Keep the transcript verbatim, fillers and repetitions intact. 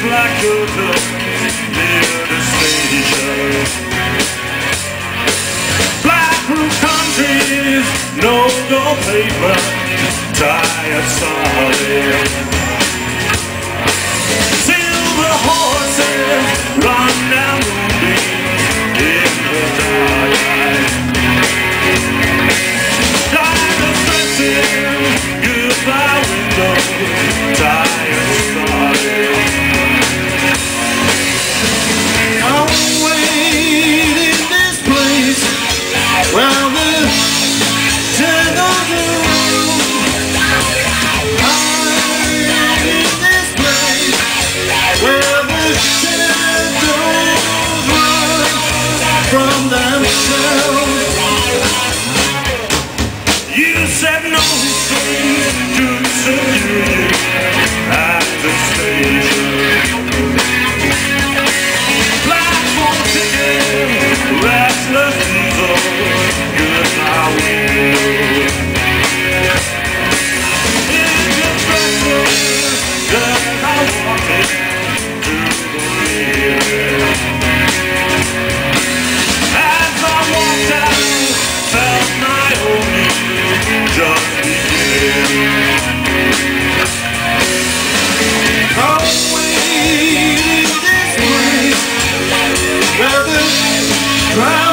like curtains near the station. Black roof countries, no gold paper, tired solid. Silver horses run down moonbeams in the dark night. Diners dressing, goodbye windows, tired solid. Well, the shadows I'm in this place where the shadows run from themselves. You said no things to secure you at the station. Platform ticket, restless diesel. Where the crowd